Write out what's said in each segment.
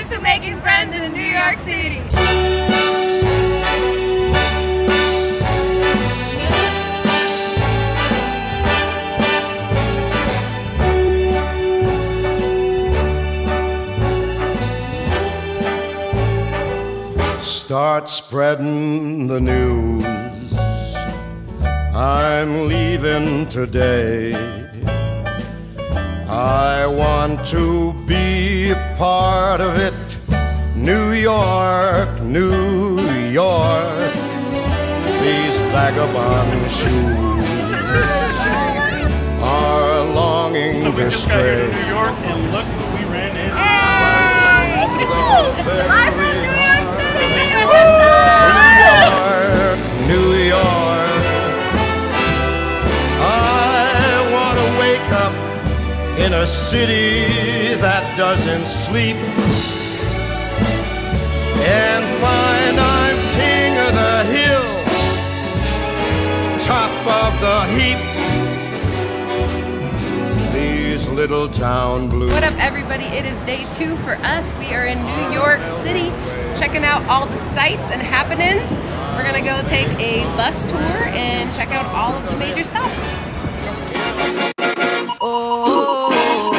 Here's to making friends in New York City. Start spreading the news. I'm leaving today. I want to be a part of it. New York, New York. These vagabond shoes are longing So we to just got here stray. to New York and look who we ran into. I'm from New York City. New York. I want to wake up in a city that doesn't sleep and find I'm king of the hill, top of the heap. These little town blues. What up, everybody? It is day 2 for us. We are in New York City, checking out all the sights and happenings. We're gonna go take a bus tour and check out all of the major stops. Oh.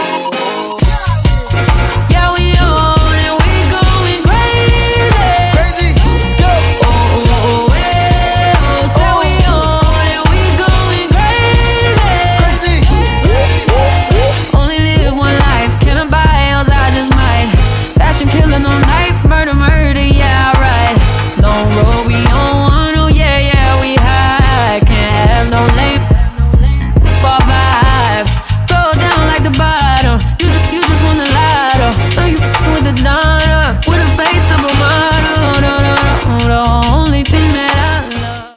Yeah, we on and we going crazy. Crazy, go! Oh, yeah. So we on and we going crazy. Only live one life, can I buy else I just might. Fashion killing on knife, murder, murder, yeah, right. Long road we on one, oh yeah, yeah, we high. Can't have no lame bar vibe. Go down like the bottom. You just want the lighter. Oh, you with the donna, with a face of a model. The only thing that I love.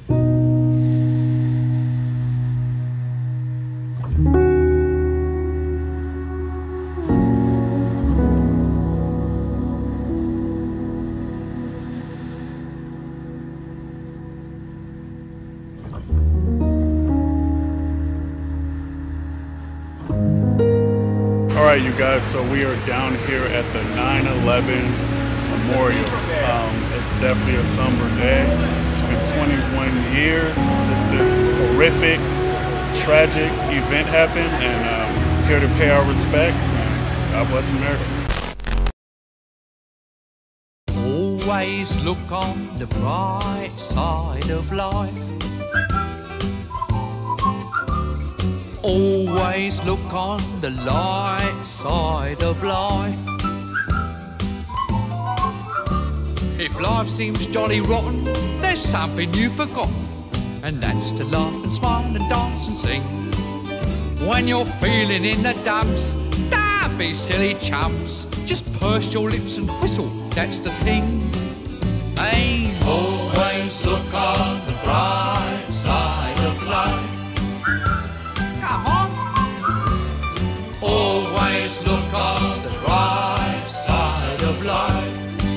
Alright, you guys, so we are down here at the 9/11 Memorial. It's definitely a somber day. It's been 21 years since this horrific, tragic event happened, and here to pay our respects, and God bless America. Always look on the bright side of life. Always look on the light side of life. If life seems jolly rotten, there's something you've forgotten, and that's to laugh and smile and dance and sing. When you're feeling in the dumps, don't be silly chumps. Just purse your lips and whistle, that's the thing. Hey, always look on the bright side of life. Come on. Always look on the bright side of life.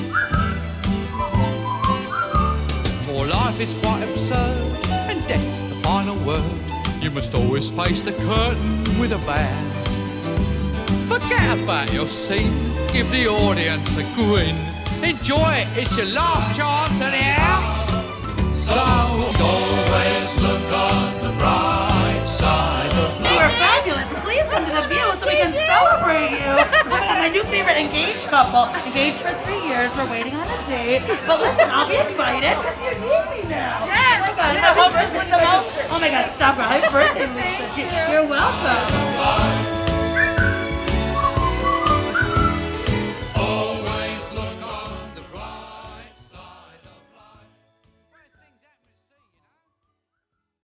For life is quite absurd, and death's the final word. You must always face the curtain with a bow. Forget about your scene, give the audience a grin. Enjoy it, it's your last chance anyhow. So always look on the bright side of life. You are fabulous. Please come to the view so we can celebrate you. Oh my God, my new favorite engaged couple. Engaged for 3 years. We're waiting on a date. But listen, I'll be invited because you need me now. Yes. Oh my God, happy birthday. Oh my God, stop her. Happy birthday, Lisa. You're welcome.